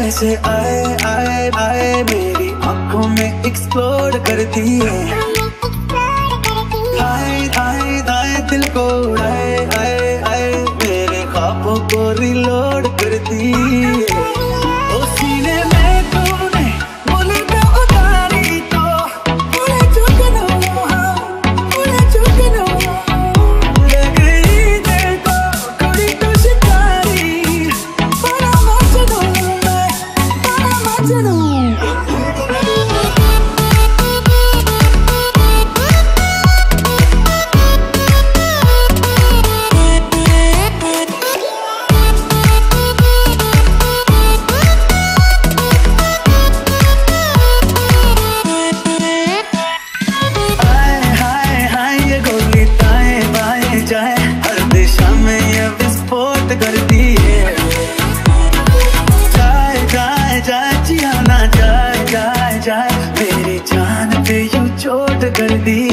से आए आए आए मेरी आंखों में एक्सप्लोर करती है। आए आए आए दिल को आए आए आए मेरे ख्वाबों को रिलोड करती है। ओ सीने में तूने बुलेट उतारी तो पूरे चुकनो पूरे चुकनो लग गई देखो कुड़ी तो शिकारी बड़ा मजनू मैं बड़ा मजनू। जाए मेरी जान पे यूं चोट कर दी।